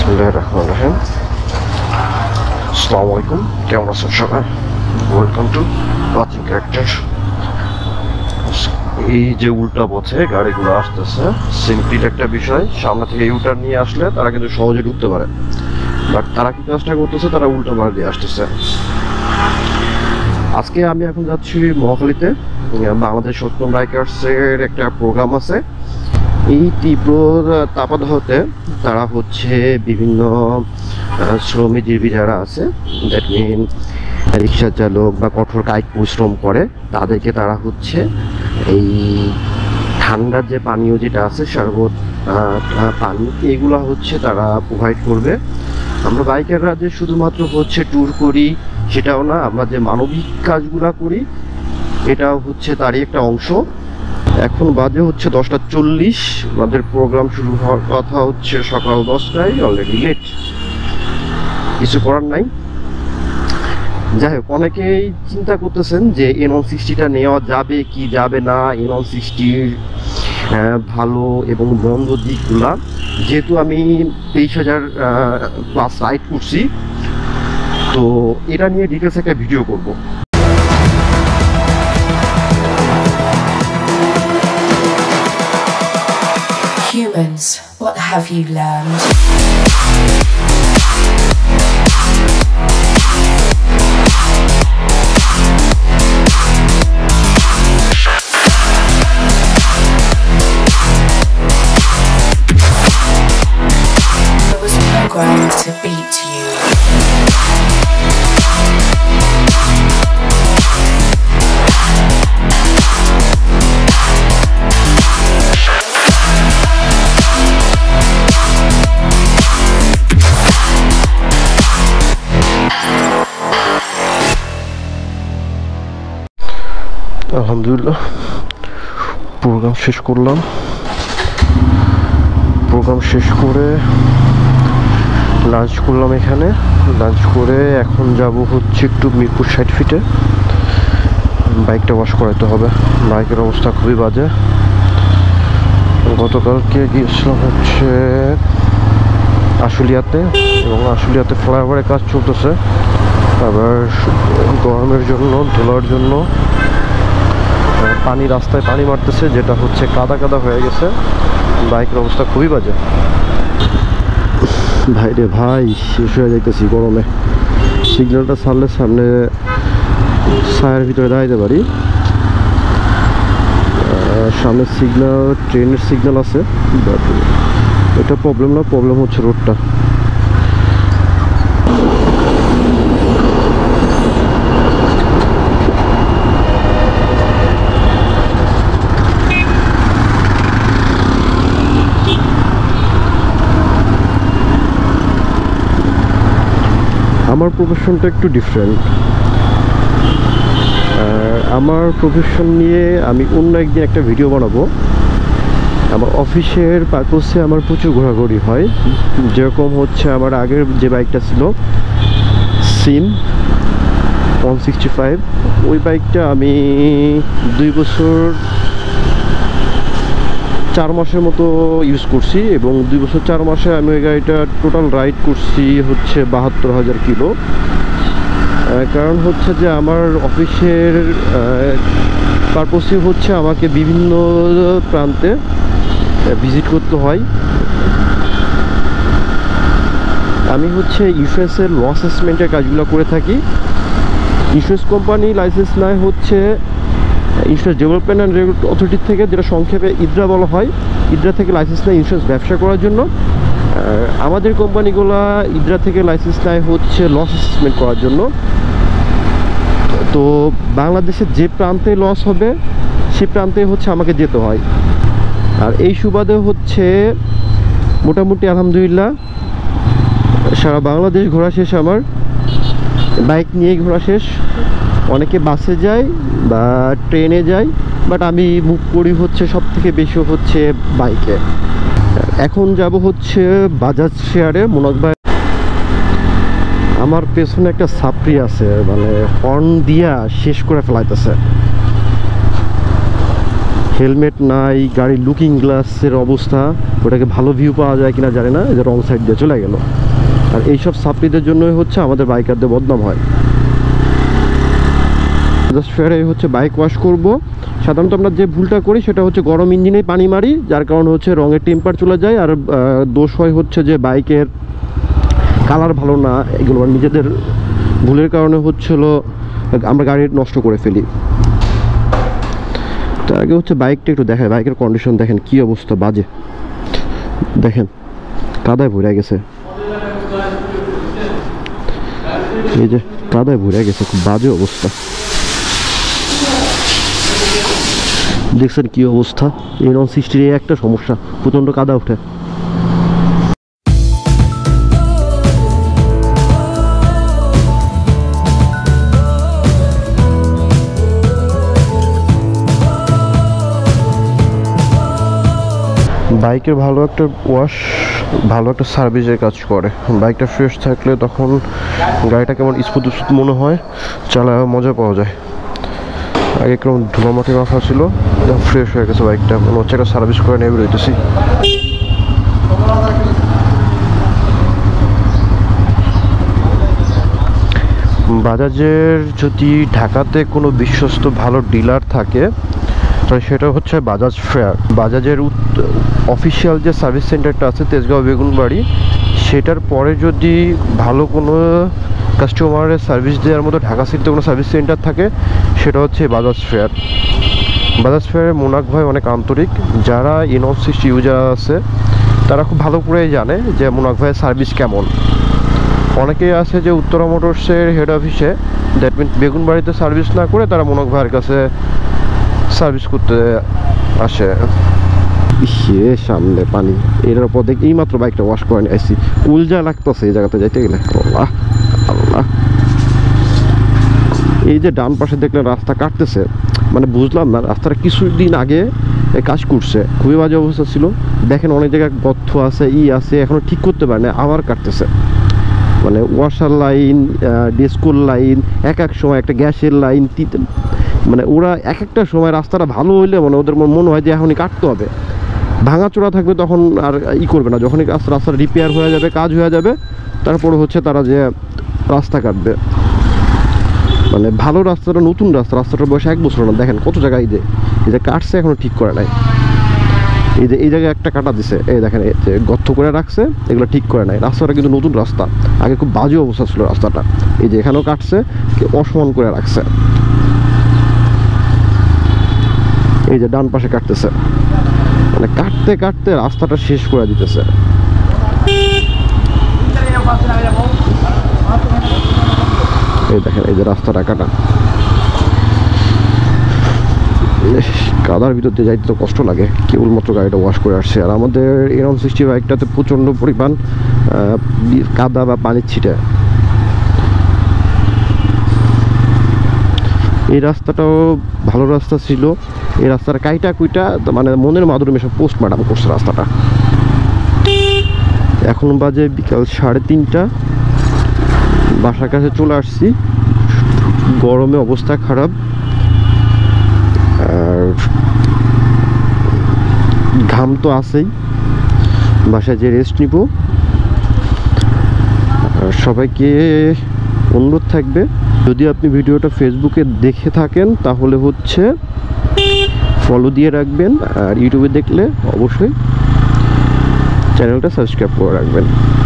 বিসমিল্লাহিররহমানিররহিম। আসসালামু আলাইকুম, কেমন আছেন সবাই? Welcome to watching character. এই যে উল্টা পথে গাড়িগুলো আসতেছে, সিম্পল একটা বিষয়, সামনে থেকে ইউটার্ন নিয়ে আসলে তারা কিন্তু সহজে ঢুকতে পারে, বাট তারা কি কাজটা করতেছে, তারা উল্টা বার দিয়ে আসতেছে। আজকে আমি এখন যাচ্ছি মহাখালীতে, বাংলাদেশ সত্যম বাইকার্সের একটা প্রোগ্রাম আছে। এই তীব্র তাপদাহতে তারা হচ্ছে বিভিন্ন শ্রমজীবী যারা আছে, দ্যাট মিন রিক্সা চালক বা কঠোর কায়িক পরিশ্রম করে, তাদেরকে তারা হচ্ছে এই ঠান্ডার যে পানীয় যেটা আছে, শরবত, পানি, এগুলা হচ্ছে তারা প্রোভাইড করবে। আমরা বাইকাররা যে শুধুমাত্র হচ্ছে ট্যুর করি সেটাও না, আমরা যে মানবিক কাজগুলা করি এটাও হচ্ছে তারই একটা অংশ। এখন বাজে হচ্ছে 10:40, আমাদের প্রোগ্রাম শুরু হওয়ার কথা হচ্ছে সকাল 10টায়, অলরেডি লেট, কিছু করার নাই। যাই হোক, অনেকেই চিন্তা করতেছেন যে N160টা নেওয়া যাবে কি যাবে না, N160-র ভালো এবং মন্দ দিকগুলা। যেহেতু আমি 23,000 প্লাস রাইড করছি, তো এটা নিয়ে ডিটেলস একটা ভিডিও করব। Humans, what have you learned? I was programmed to beat you. আলহামদুলিল্লাহ, প্রোগ্রাম শেষ করলাম। প্রোগ্রাম শেষ করে লাঞ্চ করলাম এখানে। লাঞ্চ করে এখন যাব হচ্ছে একটু মিরপুর 60 ফিটে, বাইকটা ওয়াশ করাতে হবে। বাইকের অবস্থা খুবই বাজে। গতকালকে গিয়েছিলাম হচ্ছে আশুলিয়াতে, এবং আশুলিয়াতে ফ্লাইওভারের কাজ চলতেছে। আবার গরমের জন্য, ধুলার জন্য পানি, রাস্তায় পানি মারতেছে, যেটা হচ্ছে কাদা কাদা হয়ে গেছে। বাইকের অবস্থা খুবই বাজে। ভাই রে ভাই, শেষ হয়ে যাইতেছি গরমে। সিগন্যালটা ছাড়লে সামনে ছায়ার ভিতরে দাঁড়াইতে পারি। সামনে সিগন্যাল, ট্রেনের সিগন্যাল আছে, বাট এটা প্রবলেম না, প্রবলেম হচ্ছে রোডটা। আমার প্রফেশনটা একটু ডিফারেন্ট। আমার প্রফেশন নিয়ে আমি অন্য একদিন একটা ভিডিও বানাবো। আমার অফিসের পারপোসে আমার প্রচুর ঘোরাঘুরি হয়। যেরকম হচ্ছে আমার আগের যে বাইকটা ছিল সিম 165, ওই বাইকটা আমি 2 বছর 4 মাসের মতো ইউজ করছি, এবং 2 বছর 4 মাসে আমি ওই গাড়িটা টোটাল রাইড করছি হচ্ছে 72,000 কিলো। কারণ হচ্ছে যে আমার অফিসের পারপোসই হচ্ছে আমাকে বিভিন্ন প্রান্তে ভিজিট করতে হয়। আমি হচ্ছে ইন্স্যুরেন্সের ল অ্যাসেসমেন্টের কাজগুলো করে থাকি। ইন্স্যুরেন্স কোম্পানি লাইসেন্স নেয় হচ্ছে insurance development and regulatory authority থেকে, যেটা সংক্ষেপে ইদ্রা বলা হয়। ইদ্রা থেকে লাইসেন্স নেয় ইন্স্যুরেন্স ব্যবসা করার জন্য। আমাদের কোম্পানিগুলো ইদ্রা থেকে লাইসেন্স নেয় হচ্ছে লস অ্যাসেসমেন্ট করার জন্য। তো বাংলাদেশের যে প্রান্তে লস হবে সে প্রান্তে হচ্ছে আমাকে যেতে হয়। আর এই সুবাদে হচ্ছে মোটামুটি আলহামদুলিল্লাহ সারা বাংলাদেশ ঘোরা শেষ, আমার বাইক নিয়েই ঘোরা শেষ। অনেকে বাসে যায় বা ট্রেনে যায়, বাট আমি মুভ করি হচ্ছে সব থেকে বেশি হচ্ছে বাইকে। এখন যাব হচ্ছে বাজাজ শেয়ারে মুনাক ভাই। আমার পেছনে একটা সাপ্রি আছে, মানে হর্ন দিয়া শেষ করে ফেলাইতেছে। হেলমেট নাই, গাড়ির লুকিং গ্লাসের অবস্থা, ওটাকে ভালো ভিউ পাওয়া যায় কিনা জানি না, এই যে রং সাইড দিয়ে চলে গেল। আর এইসব সাপ্লিদের জন্যই হচ্ছে আমাদের বাইকারদের বদনাম হয়। জাস্ট ফেয়ারে হচ্ছে বাইক ওয়াশ করব, সাধারণত আমরা যে ভুলটা করি সেটা হচ্ছে গরম ইঞ্জিনে পানি মারি, যার কারণে হচ্ছে রঙের টেম্পার চলে যায়। আর দোষ হয় হচ্ছে যে বাইকের কালার ভালো না, এগুলো নিজেদের ভুলের কারণে হচ্ছিল আমরা গাড়ি নষ্ট করে ফেলি। তার আগে হচ্ছে বাইকটা একটু দেখায়, বাইকের কন্ডিশন দেখেন কি অবস্থা, বাজে। দেখেন কাদায় ভরে গেছে, এই যে কাদায় ভরে গেছে, খুব বাজে অবস্থা। দেখছেন কি অবস্থা, এই নন-60 একটা সমস্যা, প্রচণ্ড কাদা ওঠে। বাইকের ভালো একটা ওয়াশ, ভালো একটা সার্ভিসের কাজ করে। বাইকটা ফ্রেশ থাকলে তখন গাড়িটা কেমন স্মুথ স্মুথ মনে হয়, চালায় মজা পাওয়া যায়। আগে কেমন ধুলো মাটি মাখা ছিল, ফ্রেশ হয়ে গেছে বাইকটা, মনে হচ্ছে একটা সার্ভিস করে নিয়ে বেরোইতেছি। বাজাজের যদি ঢাকাতে কোনো বিশ্বস্ত ভালো ডিলার থাকে তাহলে সেটা হচ্ছে বাজাজ ফেয়ার। বাজাজের অফিসিয়াল যে সার্ভিস সেন্টারটা আছে তেজগাঁও বেগুনবাড়ি, সেটার পরে যদি ভালো কোনো কাস্টমারের সার্ভিস দেওয়ার মতো ঢাকা সিটিতে কোনো সার্ভিস সেন্টার থাকে সেটা হচ্ছে বাজাজ ফেয়ার। বাজাজ ফেয়ারের মোনাক ভাই অনেক আন্তরিক, যারা নন-60 ইউজার আছে তারা খুব ভালো করেই জানে যে মোনাক ভাইয়ের সার্ভিস কেমন। অনেকেই আছে যে উত্তরা মোটরসের হেড অফিসে, দ্যাট মিনস বেগুনবাড়িতে সার্ভিস না করে তারা মোনাক ভাইয়ের কাছে সার্ভিস করতে আসে। সামনে পানি, এর উপর দেখি এই মাত্র বাইকটা ওয়াশ করে নিয়ে আসছি, উলজা লাগতেছে এই জায়গাতে যাইতে গেলে। আল্লাহ আল্লাহ, এই যে ডান পাশে দেখলেন রাস্তা কাটতেছে, মানে বুঝলাম না রাস্তাটা কিছুদিন আগে কাজ করছে, খুবই বাজে অবস্থা ছিল। দেখেন অনেক জায়গায় গর্ত আছে, আছে, এখনো ঠিক করতে পারে না, আবার কাটতেছে। মানে ওয়াশার লাইন, ডিস্কোর লাইন, এক এক সময় একটা গ্যাসের লাইন, মানে ওরা এক একটা সময় রাস্তাটা ভালো হইলে মানে ওদের মনে হয় যে এখনই কাটতে হবে। ভাঙাচোরা থাকবে তখন আর করবে না, যখনই রাস্তা রিপেয়ার হয়ে যাবে, কাজ হয়ে যাবে, তারপরে হচ্ছে তারা যে রাস্তা কাটবে। মানে ভালো রাস্তাটা, নতুন রাস্তাটার বয়স 1 বছর না, দেখেন কত জায়গায় এই যে কাটছে এখনো ঠিক করে নাই। এই জায়গায় একটা কাটা দিছে, এই দেখেন যে গর্ত করে রাখছে, এগুলো ঠিক করে নাই। রাস্তাটা কিন্তু নতুন রাস্তা, আগে খুব বাজে অবস্থা ছিল রাস্তাটা। এই যে এখানেও কাটছে, অসমান করে রাখছে। এই যে ডান পাশে কাটতেছে, মানে কাটতে কাটতে রাস্তাটা শেষ করে দিতেছে। এই দেখেন এই যে রাস্তাটা কাটা, কাদার ভিতর দিয়ে যাইতে তো কষ্ট লাগে। কেবলমাত্র গাড়িটা ওয়াশ করে আসছে, আর আমাদের নন-60 বাইকটাতে প্রচণ্ড পরিমাণ কাদা বা পানির ছিটে। এই রাস্তাটাও ভালো রাস্তা ছিল, এই রাস্তাটা কাইটা কুইটা মানে মনের মাধুরী সব পোস্টমার্টাম করছে রাস্তাটা। এখন বাজে বিকাল 3:30, বাসার কাছে চলে আসছি। গরমে অবস্থা খারাপ, আর ঘাম তো আছেই, বাসায় যে রেস্ট নিব। আর সবাইকে অনুরোধ থাকবে, যদি আপনি ভিডিওটা ফেসবুকে দেখে থাকেন তাহলে হচ্ছে ফলো দিয়ে রাখবেন, আর ইউটিউবে দেখলে অবশ্যই চ্যানেলটা সাবস্ক্রাইব করে রাখবেন।